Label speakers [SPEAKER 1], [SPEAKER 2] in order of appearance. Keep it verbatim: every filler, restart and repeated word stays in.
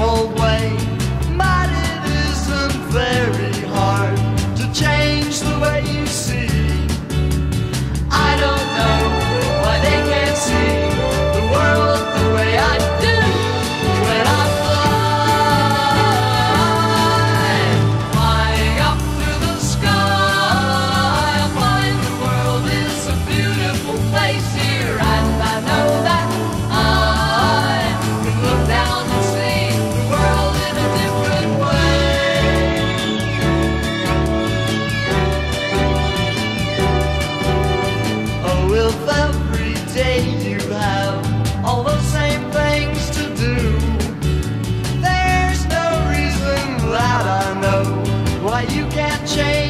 [SPEAKER 1] old way. But it isn't very hard to change the way you see. I don't know why they can't see the world the way I do when I fly. Flying up through the sky, I find the world is a beautiful place here, and I know that I can look down and see the world in a different way. Oh, if every day you have all the same things to do, there's no reason that I know why you can't change.